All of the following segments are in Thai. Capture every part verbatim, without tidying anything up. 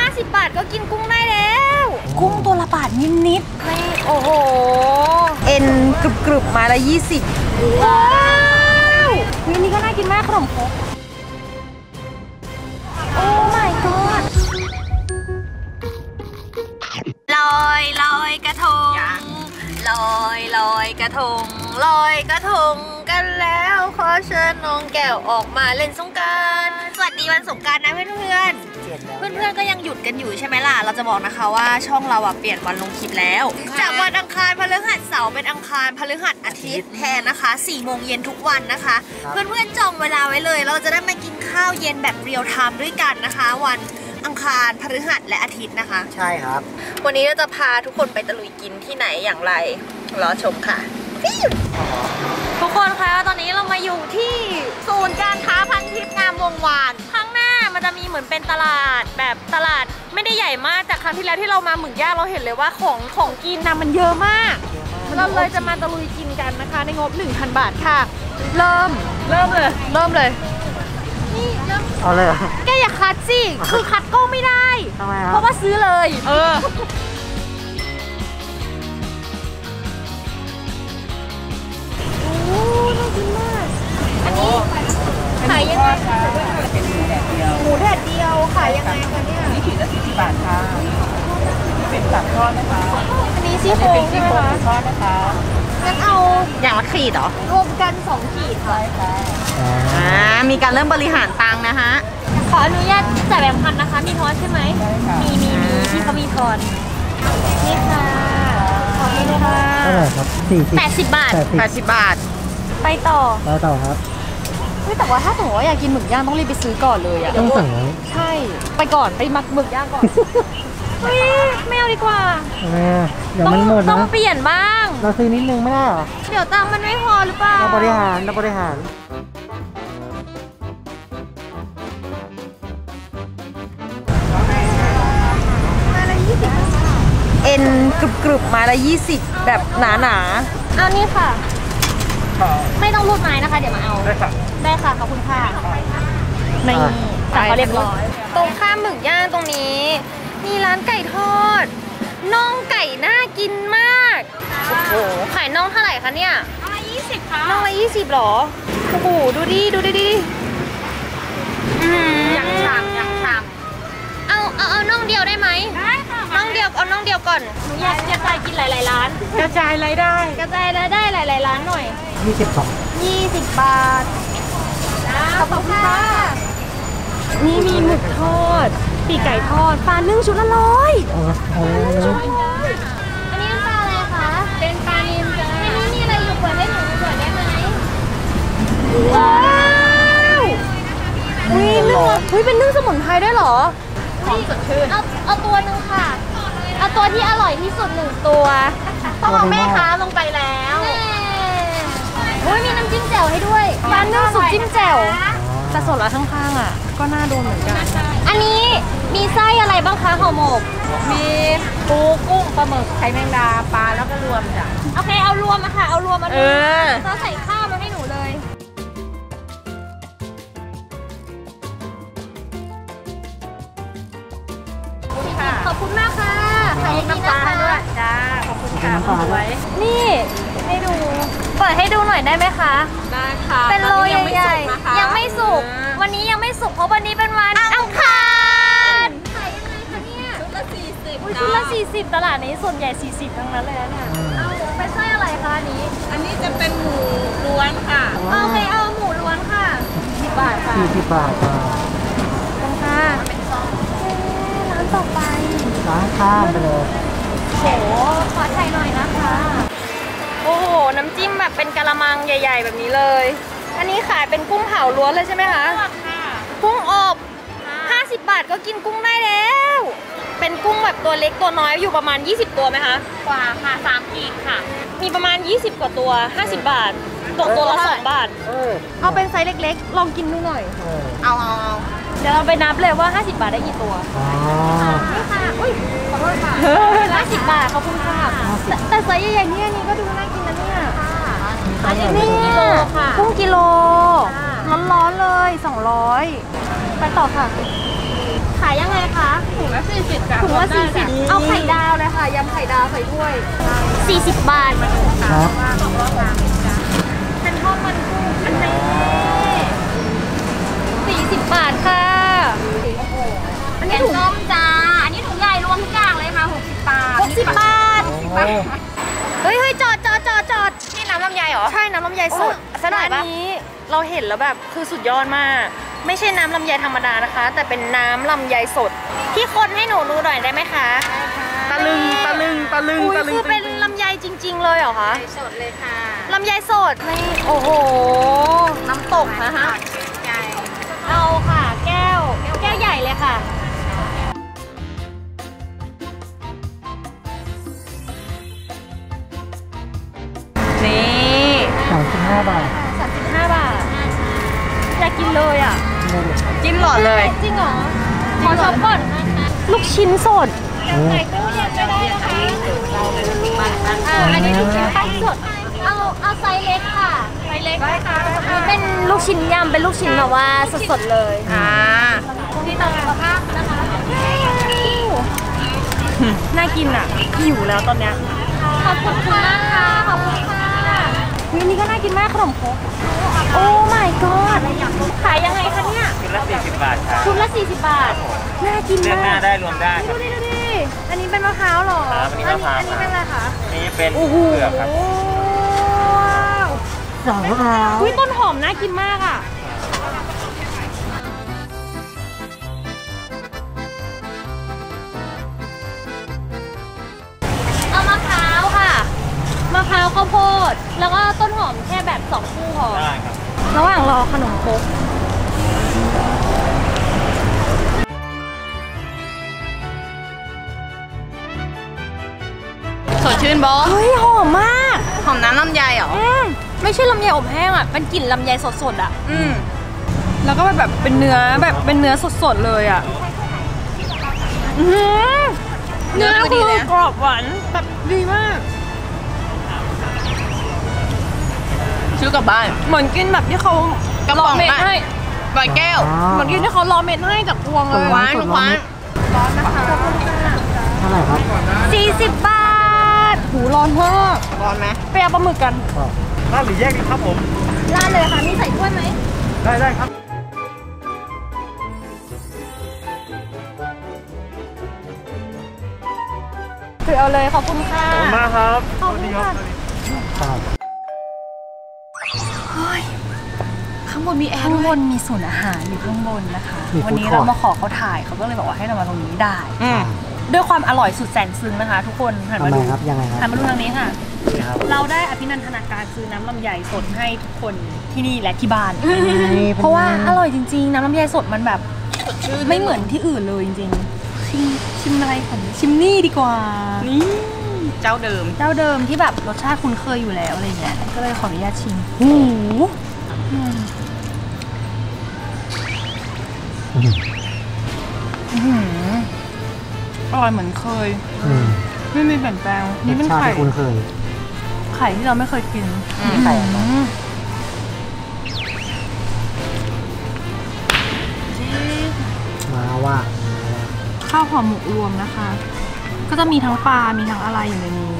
สิบบาทก็กินกุ้งได้แล้วกุ้งตัวละบาทนิดๆไม่โอ้โหเอ็นกรึบๆมาละยี่สิบว้าววินี่ก็น่ากินมากขนมครกโอ้ my god ลอยลอยกระทงลอยลอยกระทงลอยกระทงกันแล้วขอเชิญน้องแก้วออกมาเล่นสงกรานต์สวัสดีวันสงกรานต์นะเพื่อนเพื่อนเพื่อนเพื่อนก็ยังหยุดกันอยู่ใช่ไหมล่ะเราจะบอกนะคะว่าช่องเราอะเปลี่ยนวันลงคลิปแล้วจากวันอังคารพฤหัสเสาร์เป็นอังคารพฤหัสอาทิตย์แทนนะคะสี่โมงเย็นทุกวันนะคะเพื่อนเพื่อนจองเวลาไว้เลยเราจะได้มากินข้าวเย็นแบบเรียลไทม์ด้วยกันนะคะวันอังคารพฤหัสและอาทิตย์นะคะใช่ครับวันนี้เราจะพาทุกคนไปตะลุยกินที่ไหนอย่างไรรอชมค่ะทุกคนคะตอนนี้เรามาอยู่ที่ศูนย์การค้าพันทิพย์งามวงวานข้างหน้ามันจะมีเหมือนเป็นตลาดแบบตลาดไม่ได้ใหญ่มากแต่ครั้งที่แล้วที่เรามาหมึกย่างเราเห็นเลยว่าของของกินนะมันเยอะมากเราเลยจะมาตะลุยกินกันนะคะในงบ หนึ่งพัน บาทค่ะเริ่มเริ่มเลยเริ่มเลยนี่เริ่มเอาเลยแกอย่าคัดสิคือคัดก็ไม่ได้เพราะว่าซื้อเลยเอออันนี้ขายยังไงคะหมูแดดเดียวขายยังไงคะเนี่ยนี่ขีดละสี่สิบบาทค่ะนี่เป็นสับทอดนะคะอันนี้ซี่โครงใช่ไหมคะทอดนะคะงั้นเอาอย่างละขีดเหรอรวมกันสองขีดค่ะอ่ามีการเริ่มบริหารตังค์นะฮะขออนุญาตจ่ายแบงค์พันนะคะมีทอนใช่ไหมมีมีมีที่เขามีทอนนี่ค่ะขอบคุณค่ะเท่าไหร่ครับสี่สิบแปดสิบบาทแปดสิบบาทไปต่อไปต่อครับเฮ้ยแต่ว่าถ้าสมมติว่าอยากกินหมึกย่างต้องรีบไปซื้อก่อนเลยอะต้องสั่งไว้ใช่ไปก่อนไปมักหมึกย่างก่อนเฮ้ยไม่เอาดีกว่าเดี๋ยวมันหมดนะต้องเปลี่ยนบ้างเราซื้อนิดนึงไม่ได้หรอเดี๋ยวตังค์มันไม่พอหรือเปล่าเราบริหารเราบริหารเอ็นกรึบๆมาละยี่สิบแบบหนาๆเอานี่ค่ะไม่ต้องรูดไม้นะคะเดี๋ยวมาเอาได้ค่ะได้ค่ะขอบคุณค่ะนี่สั่งเขาเรียบร้อยตรงข้ามหมึกย่างตรงนี้มีร้านไก่ทอดน่องไก่น่ากินมากโอ้โหขายน่องเท่าไหร่คะเนี่ยน่องละยี่สิบค่ะน่องละยี่สิบหรอโอ้โหดูดิดูดิดิยังชามยังชามเอาเอาเอาน่องเดียวได้ไหมได้ค่ะน่องเดียวเอาน่องเดียวก่อนหนูอยากกระจายกินหลายๆร้านกระจายรายได้กระจายรายได้หลายๆร้านหน่อยยี่สิบบาทยี่สิบบาทขอบคุณค่ะนี่มีหมึกทอดปีกไก่ทอดปลานึ่งชุดละร้อยอันนี้ปลาอะไรคะเป็นปลานิลจ้าในนี้มีอะไรอยู่เปิดให้หนูเปิดได้ไหมว้าวเฮ้ยนึ่งเฮ้ยเป็นนึ่งสมุนไพรด้วยเหรอของสดชื่นเอาเอาตัวหนึ่งค่ะเอาตัวที่อร่อยที่สุดหนึ่งตัวต้องเอาแม่ค้าลงไปแล้วโอ้ยมีน้ำจิ้มแจ่วให้ด้วยปลานึ่งสุกจิ้มแจ่วแต่ส่วนละข้างๆอ่ะก็น่าดูเหมือนกันอันนี้มีไส้อะไรบ้างคะห่อหมกมีปูกุ้งปลาหมึกไข่แมงดาปลาแล้วก็รวมจ้ะโอเคเอารวมอะค่ะเอารวมมาดูเราใส่ข้าวมาให้หนูเลยขอบคุณมากค่ะขายน้ำปลาด้วยจ้าขอบคุณค่ะไว้นี่ให้ดูเปิดให้ดูหน่อยได้ไหมคะได้ค่ะเป็นโลใหญ่ๆยังไม่สุกวันนี้ยังไม่สุกเพราะวันนี้เป็นวันอังคารขายยังไงคะเนี่ยชุดละสี่สิบชุดละสี่สิบตลาดนี้ส่วนใหญ่สี่สิบทั้งนั้นเลยนะเอาเป็นไส้อะไรคะอันนี้อันนี้จะเป็นหมูล้วนค่ะโอเคเอาหมูล้วนค่ะสิบบาทค่ะสี่สิบบาทค่ะตรงค่ะร้านต่อไปร้านข้ามไปเลยโหขอใช้หน่อยนะคะโอ้โหน้ำจิ้มแบบเป็นกะละมังใหญ่ๆแบบนี้เลยอันนี้ขายเป็นกุ้งเผาล้วนเลยใช่ไหมคะกุ้งอบห้าสิบบาทก็กินกุ้งได้แล้วเป็นกุ้งแบบตัวเล็กตัวน้อยอยู่ประมาณยี่สิบตัวไหมคะกว่าค่ะสามขีดค่ะมีประมาณยี่สิบกว่าตัวห้าสิบบาทตกตัวละสองบาทเอาเป็นไซส์เล็กๆลองกินดูหน่อยเอาเอาเอาเดี๋ยวเราไปนับเลยว่าห้าสิบบาทได้กี่ตัวนี่ค่ะอุ้ยขอโทษค่ะห้าสิบบาทขอบคุณค่ะแต่ไซส์ใหญ่ๆนี่อันนี้ก็ดูน่ากินนะเนี่ยนี่กุ้งกิโลร้อนๆเลยสองร้อยไปต่อค่ะขายยังไงคะถุงละสี่ถุงละสี่สิบเอาไข่ดาวเลยค่ะยำไข่ดาวใส่ถ้วยสี่สิบบาทครับเป็นทอดมันกุ้งอันนี้สี่สิบบาทค่ะอันนี้ถุงส้มจ้าอันนี้ถุงใหญ่รวมทุกอย่างเลยค่ะหกสิบบาทหกสิบบาทเฮ้ยเฮ้ยจอดจอดจอดจอดนี่น้ำลำไยเหรอใช่น้ำลำไยสดซะหน่อยปะนี้เราเห็นแล้วแบบคือสุดยอดมากไม่ใช่น้ำลำไยธรรมดานะคะ แต่เป็นน้ำลำไยสดที่คนให้หนูดูหน่อยได้ไหมคะตะลึงตะลึงตะลึงตะลึงคือเป็นลำไยจริงๆเลยเหรอคะสดเลยค่ะลำไยสดนี่โอ้โหน้ำตกนะคะเอาค่ะแก้วแก้วใหญ่เลยค่ะนี่สามสิบห้าบาทสามสิบห้าบาทอยากกินเลยอ่ะจิ้มหลอดเลยจริงเหรอขอช็อปก่อนลูกชิ้นสดใส่ตู้เย็นไม่ได้นะคะอ่าอันนี้ลูกชิ้นปั้นสดเอาเอาไซส์เล็กค่ะไซส์เล็กได้ค่ะเป็นลูกชิ้นยำเป็นลูกชิ้นแบบว่าสดๆเลยอ่าที่ต่อสุขภาพนะคะน่ากินอ่ะหิวแล้วตอนเนี้ยขอบคุณมากค่ะขอบคุณค่ะวินี่ก็น่ากินมากขนมครกโอ้ my god ขายยังไงคะเนี่ยชุดละสี่สิบบาทครับชุดละสี่สิบบาทน่ากินมากเลือกหน้าได้รวมได้ครับดูดิดูดิอันนี้เป็นมะพร้าวหรอครับอันนี้มะพร้าวอันนี้เป็นอะไรคะอันนี้เป็นเผือกครับสองมะพร้าวอุ้ยต้นหอมน่ากินมากอ่ะเอามะพร้าวค่ะมะพร้าวข้าวโพดแล้วก็ต้นหอมแค่แบบสองคู่พอได้ครับระหว่างรอขนมครกสดชื่นบอสเฮ้ยหอมมากหอมน้ำลำไยเหรอไม่ใช่ลำไยอบแห้งอ่ะเป็นกลิ่นลำไยสดๆอ่ะอืมแล้วก็แบบเป็นเนื้อแบบเป็นเนื้อสดๆเลยอ่ะเนื้อคือกรอบหวานแบบดีมากซื้อกลับบ้านเหมือนกินแบบที่เขากระป๋องเม็ดให้ร้อยแก้วเหมือนกินที่เขารอเม็ดให้จากพวงเลยหวานหวานร้อนนะคะเท่าไหร่ครับสี่สิบบาทหูร้อนมากร้อนไหมไปเอาปลาหมึกกันร้านหรือแยกดีครับผมร้านเลยค่ะมีใส่ถ้วยไหมได้ได้ครับคือเอาเลยขอบคุณค่ะขอบคุณมากครับขอบคุณค่ะข้างบนมีแอร์ข้างบนมีศูนย์อาหารอยู่ข้างบนนะคะวันนี้เรามาขอเขาถ่ายเขาก็เลยบอกว่าให้เรามาตรงนี้ได้ด้วยความอร่อยสุดแสนซึ้งนะคะทุกคนหันมาดูครับยังไงหันมาดูทางนี้ค่ะเราได้อภินันทนาการคือน้ำลำไยสดให้ทุกคนที่นี่และที่บ้านเพราะว่าอร่อยจริงๆน้ำลำไยสดมันแบบไม่เหมือนที่อื่นเลยจริงๆชิมชิมอะไรก่อนชิมนี่ดีกว่านี่เจ้าเดิมเจ้าเดิมที่แบบรสชาติคุ้นเคยอยู่แล้วอะไรเงี้ยก็เลยขออนุญาตชิมโอ้อร่อยเหมือนเคยไม่มีเปลี่ยนแปลงนี่เป็นไข่คุณเคยไข่ที่เราไม่เคยกินไข่มาว่าข้าวหอมหมกรวมนะคะก็จะมีทั้งปลา มีทั้งอะไรอยู่ในนี้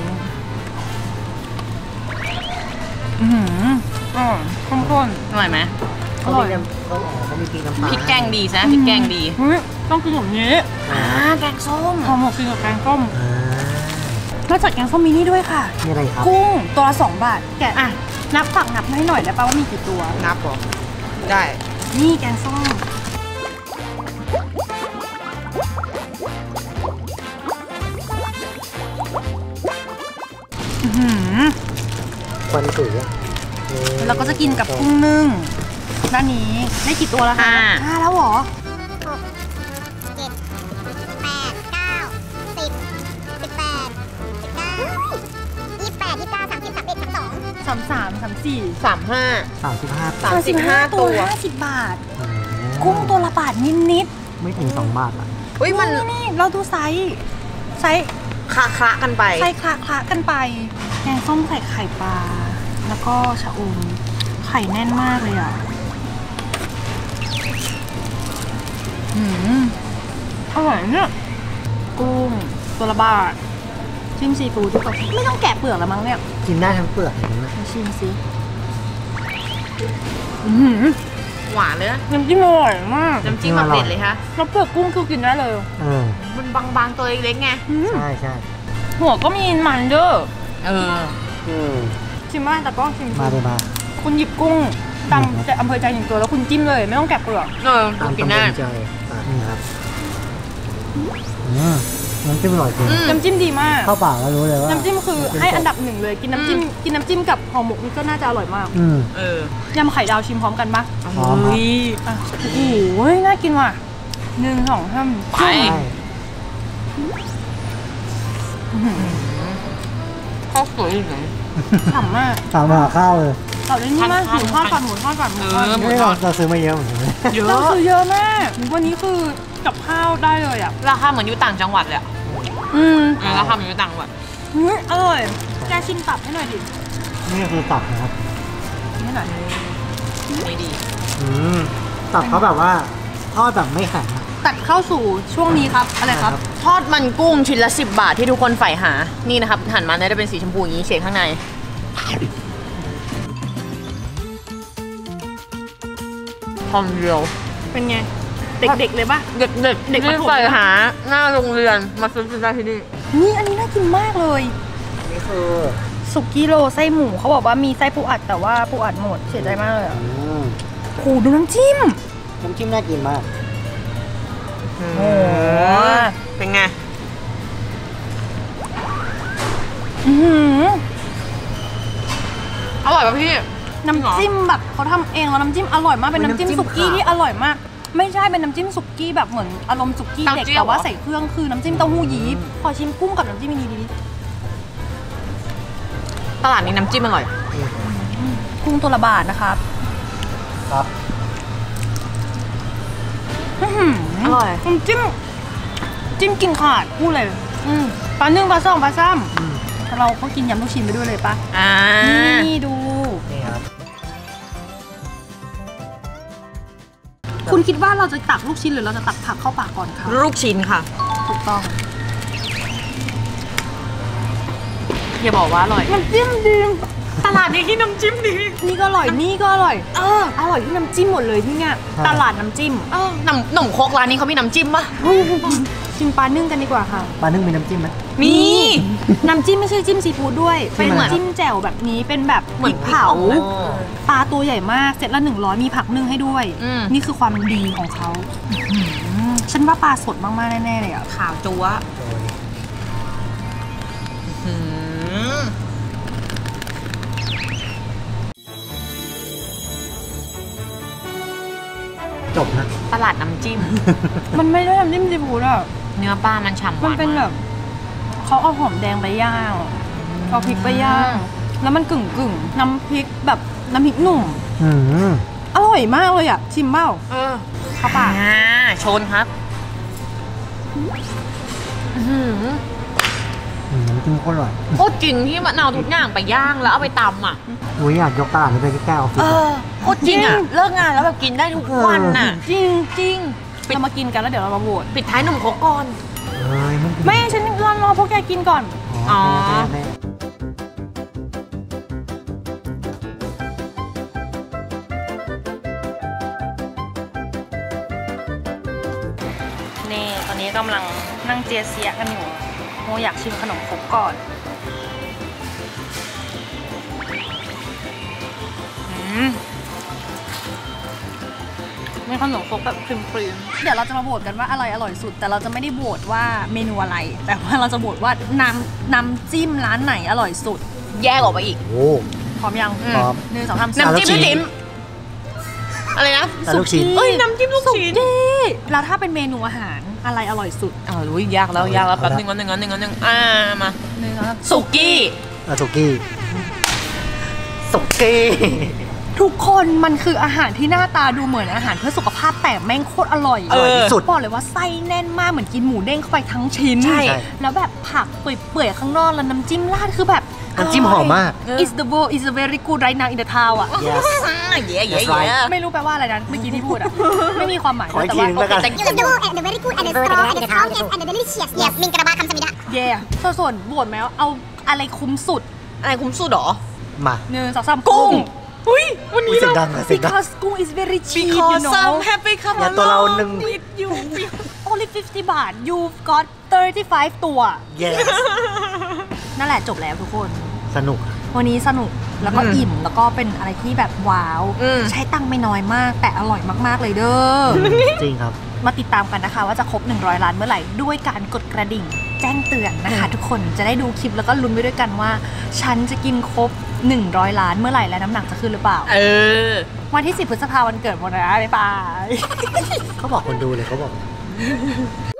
อือหืออ๋อข้นๆอร่อยไหมอร่อยเขามีพริกน้ำปลาพริกแกงดีซะพริกแกงดีต้องกินแบบนี้อ่าแกงส้มหอมหมกกินกับแกงส้มนอกจากแกงส้มมีนี่ด้วยค่ะมีอะไรครับกุ้งตัวละสองบาทแกะอ่ะนับฝักนับให้หน่อยได้ป่ะว่ามีกี่ตัวนับหรอได้นี่แกงส้มควันตุ๋ยเราก็จะกินกับกุ้งนึ่งด้านนี้ได้กี่ตัวแล้วคะห้าแล้วเหรอหกเจ็ดแปดเก้าสิบสิบแปดสิบเก้ายี่สิบแปดยี่สิบเก้าสามสิบสามเอ็ดสามสองสามสามสามสี่สามห้าสามสิบห้าสามสิบห้าตัวห้าสิบบาทกุ้งตัวละบาทนิดนิดไม่ถึงสองบาทอ่ะอุ้ยมันนี่เราดูไซส์ไซส์คละคละกันไปไซส์คละคละกันไปแกงส้มใส่ไข่ปลาแล้วก็ชะอมไข่แน่นมากเลยอ่ะอืมอร่อยเนี่ยกุ้งตัวละบาทชิมซีฟู้ดทุกคนไม่ต้องแกะเปลือกแล้วมั้งเนี่ยกินได้ทั้งเปลือกเห็นไหมมาชิมซิอื้อหือหวานเลยนะน้ำจิ้มอร่อยมากน้ำจิ้มแบบเด็ดเลยฮะแล้วเปลือกกุ้งคือกินได้เลยเออมันบางๆตัวเล็กๆไงใช่ใช่หัวก็มีมันเด้อเอออืมชิมมากแต่ก็ชิมมาเลยมาคุณหยิบกุ้งตำจากอำเภอใจหนึ่งตัวแล้วคุณจิ้มเลยไม่ต้องแกะเปลือกเออตามกินกำได้ลังใจอ่ะนี่ครับอืมน้ำจิ้มอร่อยจริงน้ำจิ้มดีมากเข้าปากแล้วรู้เลยว่าน้ำจิ้มคือให้อันดับหนึ่งเลยกินน้ำจิ้มกินน้ำจิ้มกับห่อหมกนี่ก็น่าจะอร่อยมากอืมเออยำไข่ดาวชิมพร้อมกันปะพร้อมครับอ่ะโอ้โหน่ากินว่ะหนึ่งสองสามไปใช่ข้าวสวยอยู่ไหนฉ่ำมากถามหาข้าวเลยต่อด้วยนี่มากหมูทอดก่อนหมูทอดก่อนหมูทอดนี่เราเราซื้อมาเยอะเหมือนกันนะเยอะเราซื้อเยอะมากวันนี้คือกับข้าวได้เลยอ่ะราคาเหมือนอยู่ต่างจังหวัดเลยอะอืมราคาเหมือนอยู่ต่างจังหวัดอุ๊ยอร่อยแกชิมตับให้หน่อยดินี่คือตับนะครับชิมให้หน่อยไม่ดีอืมตับเขาแบบว่าทอดแบบไม่แข็งอะตัดเข้าสู่ช่วงนี้ครับอะไรครับทอดมันกุ้งชิ้นละสิบบาทที่ทุกคนใฝ่หา นี่นะครับหั่นมาได้เป็นสีชมพูอย่างนี้เฉดข้างในทอมเดียวเป็นไงเด็กๆเลยปะเด็กๆเด็เด็กกประถมที่ใฝ่หาหน้าโรงเรียนมาซื้อกินได้ที่นี่นี่อันนี้น่ากินมากเลยนี่คือสุกี้โรไส้หมูเขาบอกว่ามีไส้ปูอัดแต่ว่าปูอัดหมดเสียใจมากเลยอ่ะอืมโอ้โหดูน้ำจิ้มน้ำจิ้มน่ากินมากโอ้โหเป็นไงอื้อหืออร่อยป่ะพี่น้ำจิ้มแบบเขาทำเองแล้วน้ำจิ้มอร่อยมากเป็นน้ำจิ้มเป็นน้ำจิ้มสุกี้ขาวที่อร่อยมาก ไม่ใช่เป็นน้ำจิ้มสุกี้แบบเหมือนอารมณ์สุกี้เด็กเต้าเจี้ยวแต่ว่าเหรอใส่เครื่องคือน้ำจิ้มเต้าหู้ยี้ขอชิมกุ้งกับน้ำจิ้มนี้ดีตลาดนี้น้ำจิ้มอร่อยๆกุ้งตัวละบาทนะครับครับอื้อหืออร่อยน้ำจิ้มจิ้มกินขาดพูดเลยอืมปลาหนึ่งปลาสองปลาซ้อืมำเราก็กินยำลูกชิ้นไปด้วยเลยปะอ่านี่ดูนี่ครับคุณคิดว่าเราจะตักลูกชิ้นหรือเราจะตักผักเข้าปากก่อนคะลูกชิ้นค่ะถูกต้องอย่าบอกว่าอร่อยน้ำจิ้มดีตลาดนี้ที่น้ำจิ้มดีนี่ก็อร่อยนี่ก็อร่อยเอออร่อยที่น้ำจิ้มหมดเลยที่เนี่ยตลาดน้ำจิ้มเออหนมหนมโคกร้านนี้เขามีน้ำจิ้มปะชิมปลานึ่งกันดีกว่าค่ะปลานึ่งมีน้ำจิ้มไหมมีน้ำจิ้มไม่ใช่จิ้มซีฟู้ดด้วยจิ้เป็นมอะไรจิ้มแจ่วแบบนี้เป็นแบบเหมือนพริกเผาพริกอ่อนปลาตัวใหญ่มากเสร็จละหนึ่งร้อยมีผักนึ่งให้ด้วยอืมนี่คือความดีของเขาอื้อหือฉันว่าปลาสดมากๆแน่ๆเลยอ่ะขาวจั๊วอืมจบนะตลาดน้ำจิ้มมันไม่ได้น้ำจิ้มซีฟู้ดอ่ะเนื้อปลามันฉ่ำหมัวาน นเป็นแบบเขาเอาหอมแดงไปย่างเอาพริกไปย่าง แล้วมันกึ่งกึ่งๆน้ำพริกแบบน้ำพริกหนุ่มอืมอร่อยมากเลยอ่ะชิมเบ้าเออเข้าปากอ่าชนครับอื้อหืออืมน้ำจิ้มโคตรอร่อยโคตรจริงที่มะนาวทุกอย่างไปย่างแล้วเอาไปตำอ่ะอุ้ยอยากยกตลาดนี้ไปใกล้ๆออฟฟิศเออะอโคตรจริงอ่ะ เลิกงานแล้วแบบกินได้ทุกวันน่ะจริงจริงเรามากินกันแล้วเดี๋ยวเรามาโหวตปิดท้ายหนุ่มโคกก่อนเอ้ยมันกินไม่ฉันรอรอพวกแกกินก่อนอ๋ออ๋อแม่แม่นี่ตอนนี้กำลังนั่งเจียเสียกันอยู่โมอยากชิมขนมครกก่อนอืมมีขนมครกแบบครีมๆเดี๋ยวเราจะมาโหวตกันว่าอะไรอร่อยสุด แต่เราจะไม่ได้โหวตว่าเมนูอะไร แต่ว่าเราจะโหวตว่าน้ำน้ำจิ้มร้านไหนอร่อยสุดแยกออกไปอีกโอ้พร้อมยังพร้อมหนึ่งสองสามน้ำจิ้มลูลูกกชิ้ชิ้นนอะไรนะแต่ลูกชิ้นเอ้ยน้ำจิ้มลูกชิ้นดีแล้วถ้าเป็นเมนูอาหารอะไรอร่อยสุดอ๋อรู้ยากแล้วยากแล้วแป๊บนึงแป๊บนึงแป๊บนึงแป๊บนึงอ่ามาหนึ่งสองสามสุกี้อาสุกี้สุกี้ทุกคนมันคืออาหารที่หน้าตาดูเหมือนอาหารเพื่อสุขภาพแต่แม่งโคตรอร่อยเออที่สุดบอกเลยว่าไส้แน่นมากเหมือนกินหมูเด้งเข้าไปทั้งชิ้นใช่แล้วแบบผักเปื่อยๆข้างนอกแล้วน้ำจิ้มราดคือแบบน้ำจิ้มหอมมาก is the world is very good right now in the town อ่ะ yes เย้เย้เย้ไม่รู้แปลว่าอะไรนะเมื่อกี้ที่พูดอ่ะ ไม่มีความหมายขออีกทีนึงแล้วกัน It's the world and the very good and the strong and the strongest and the delicious yes มิงกระบาคำสมิดะเย่ส่วนโหวตไหมว่าเอาอะไรคุ้มสุดอะไรคุ้มสุดหรอมาหนึ่งสองสามกุ้งอุ้ยวันนี้เสียงดังอะเสียงดัง because กุ้ง is very cheap you because know I'm happy come อย่าตัวเราหนึ่ง with you only fifty บาท you've got thirty-five ตัว yes นั่นแหละจบแล้วทุกคนสนุกวันนี้สนุกแล้วก็อิ่มแล้วก็เป็นอะไรที่แบบว้าว ใช้ตังค์ไม่น้อยมากแต่อร่อยมากๆเลยเด้อจริงครับมาติดตามกันนะคะว่าจะครบหนึ่งร้อยล้านเมื่อไหร่ด้วยการกดกระดิ่งแจ้งเตือนนะคะ ทุกคนจะได้ดูคลิปแล้วก็ลุ้นไปด้วยกันว่า ฉันจะกินครบหนึ่งร้อยล้านเมื่อไหร่และน้ำหนักจะขึ้นหรือเปล่าเออวันที่สิบพฤษภาคมวันเกิดโมนะบ๊ายบายเขาบอกคนดูเลยเขาบอก